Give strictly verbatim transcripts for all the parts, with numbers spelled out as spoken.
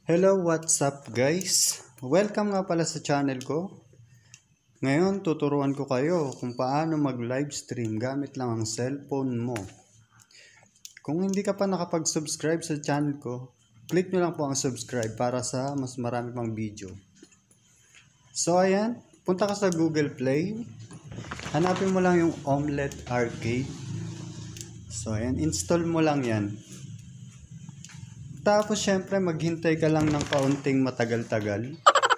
Hello, what's up guys? Welcome nga pala sa channel ko. Ngayon tuturuan ko kayo kung paano mag live stream gamit lang ang cellphone mo. Kung hindi ka pa nakapag-subscribe sa channel ko, click nyo lang po ang subscribe para sa mas marami pang video. So ayan, punta ka sa Google Play. Hanapin mo lang yung Omelette Arcade. So ayan, install mo lang yan. Tapos syempre maghintay ka lang ng kaunting matagal-tagal.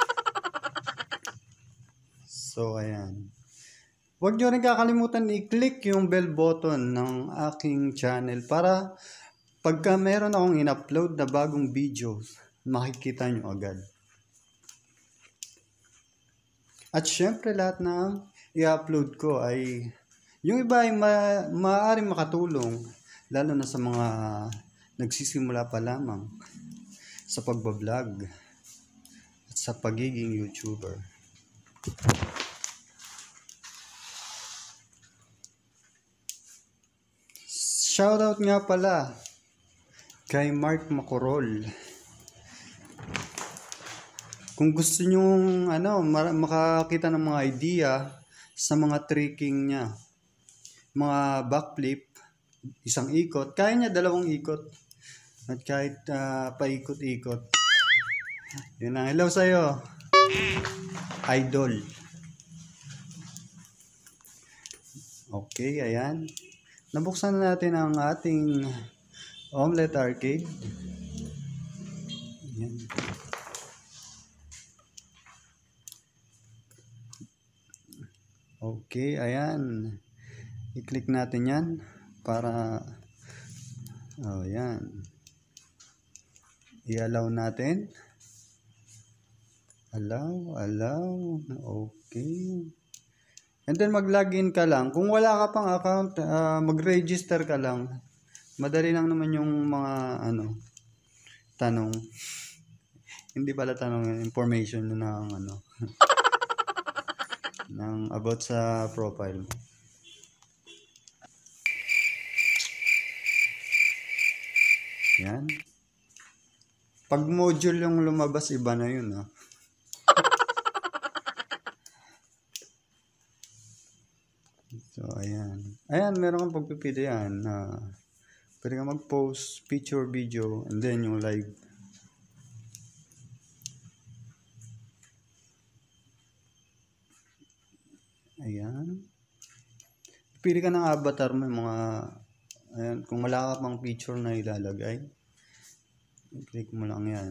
So ayan. Huwag nyo rin kakalimutan i-click yung bell button ng aking channel para pagka meron akong in-upload na bagong videos, makikita nyo agad. At syempre lahat na i-upload ko ay yung iba ay ma maaaring makatulong lalo na sa mga nagsisimula pa lamang sa pagbablog at sa pagiging YouTuber. Shoutout nga pala kay Mark Macorol. Kung gusto nyong ano, makakita ng mga idea sa mga tricking niya, mga backflip, isang ikot, kaya niya dalawang ikot. At kahit uh, paikot-ikot. Yun ang hello sa'yo, idol. Okay, ayan. Nabuksan na natin ang ating Omelette Arcade. Ayan. Okay, ayan. I-click natin yan para oh, ayan. I-allow natin. Allow, allow. Okay. And then mag-login ka lang. Kung wala ka pang account, uh, mag-register ka lang. Madali lang naman yung mga ano tanong. Hindi pala tanong, information ng ano ng about sa profile mo. Yan. Pag module yung lumabas, iba na yun, ha. So, ayan. Ayan, meron kang pagpipili yan na uh, pwede ka mag-post, picture, video, and then yung live. Ayan. Pili ka ng avatar mo, yung mga, ayan, kung wala ka pang picture na ilalagay, click mo lang yan.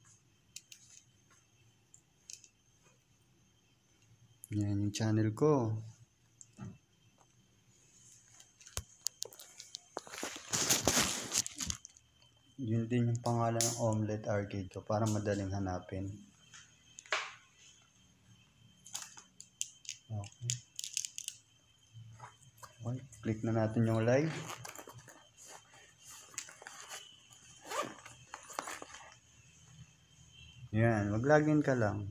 Yan yung channel ko. Yun din yung pangalan ng Omelette Arcade ko para madaling hanapin. Okay. Okay, click na natin yung live. Yan, mag-login ka lang.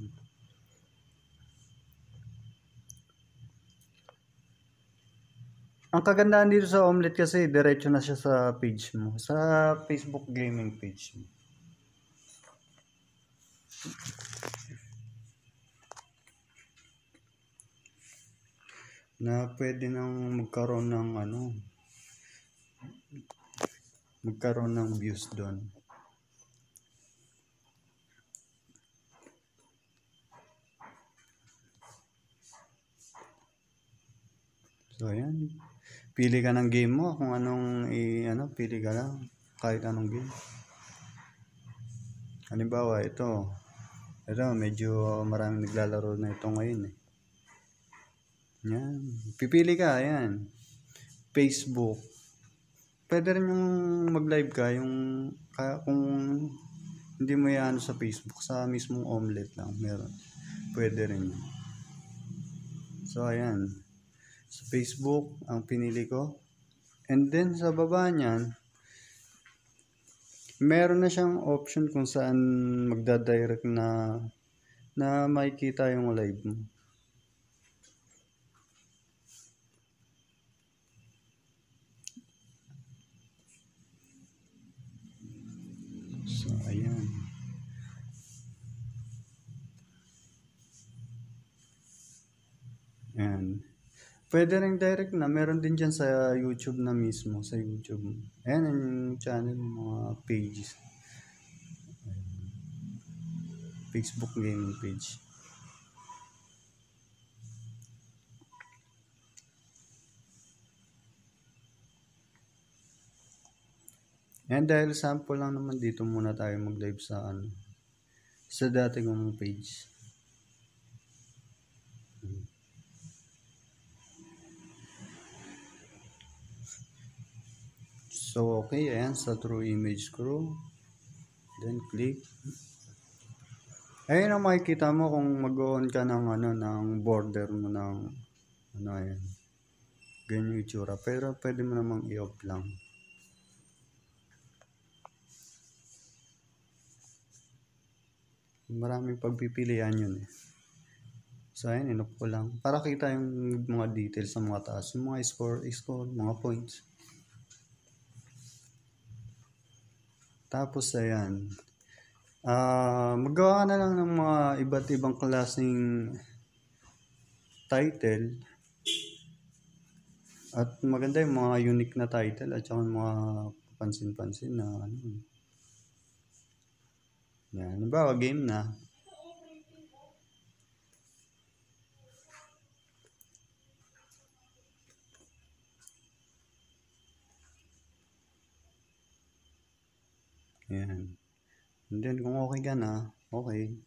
Ang kagandahan dito sa Omelette kasi diretso na siya sa page mo, sa Facebook gaming page mo. Na pwede nang magkaroon ng ano, magkaroon ng views doon. So ayan, pili ka ng game mo, kung anong i ano, pili ka lang kahit anong game. Halimbawa ito, ito medyo maraming naglalaro na ito ngayon eh. Yan, pipili ka, ayan, Facebook. Pwede rin yung mag-live ka, yung kung hindi mo yan sa Facebook, sa mismong Omelette lang, meron. Pwede rin. So ayan, sa Facebook ang pinili ko. And then sa baba niyan, meron na siyang option kung saan magda-direct na na makikita yung live mo. So ayan. Pwede rin direct na. Meron din dyan sa YouTube na mismo. Sa YouTube. Ayan yung channel, mga pages. Facebook gaming page. And dahil sample lang naman, dito muna tayo mag-live sa ano, sa dati kong page. So okay, ayan sa True Image Crew. Then click. Ayun ang makikita mo kung mag-on ka ng ano, ng border mo ng ano, ayan. Ganyan yung itsura. Pero pwede mo namang i-off lang. Maraming pagpipilian yun eh. So ayan, in-off ko lang. Para kita yung mga details sa mga taas. Yung mga score, score, mga points. Tapos ayan. Uh, magawa ka na lang ng mga iba't ibang klaseng title. At maganda yung mga unique na title at saka mga pansin-pansin na ano. Yan, halimbawa game na. Yan. And then kung okay ka na, okay.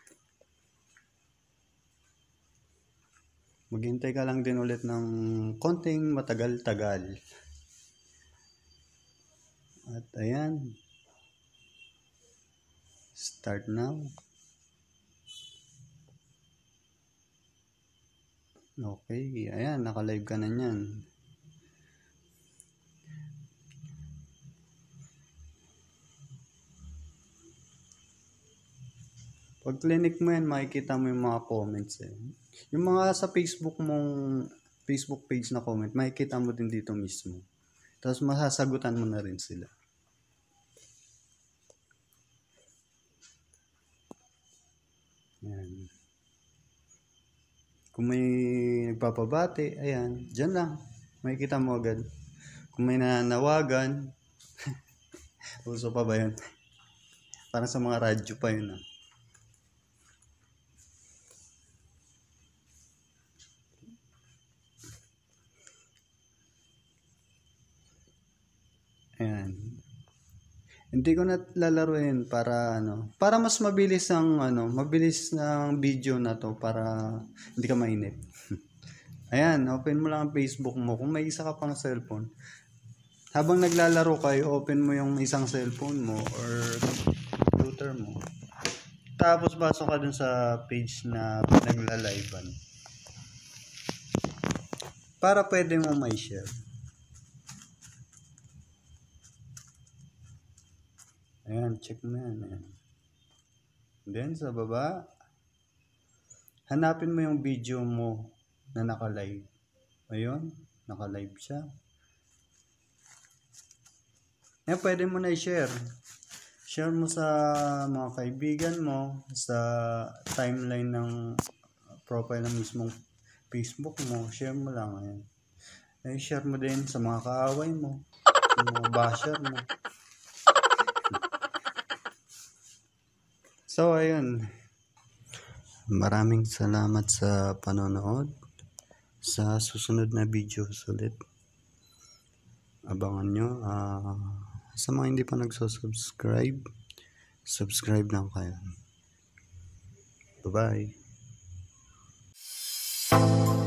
Maghintay ka lang din ulit ng konting matagal-tagal. At ayan. Start now. Okay, ayan, naka-live ka na niyan. Pag clinic mo yan, makikita mo yung mga comments eh. Yung mga sa Facebook mong Facebook page na comment, makikita mo din dito mismo. Tapos masasagutan mo na rin sila. Ayan. Kung may nagpapabati, ayan, dyan lang. Makikita mo agad. Kung may nananawagan, uso pa ba yun? Parang sa mga radyo pa yun ah. Ayan. Hindi ko na lalaruin para ano, para mas mabilis ang ano, mabilis ng video na to para hindi ka mainip. Ayan, open mo lang ang Facebook mo kung may isa ka pang cellphone. Habang naglalaro kayo, open mo yung isang cellphone mo or computer mo. Tapos pasok ka dun sa page na nagla-livean. Para pwede mo may share. Ayan, check mo yan. Ayan. Then, sa baba, hanapin mo yung video mo na naka-live. Ayun, naka-live siya. Ayan, pwede mo na i-share. Share mo sa mga kaibigan mo, sa timeline ng profile ng mismong Facebook mo. Share mo lang. Ayan. Ay, share mo din sa mga kaaway mo, sa mga basher mo. So, ayun. Maraming salamat sa panonood. Sa susunod na video ulit. Abangan nyo. Uh, sa mga hindi pa nagsusubscribe, subscribe lang kayo. Bye-bye.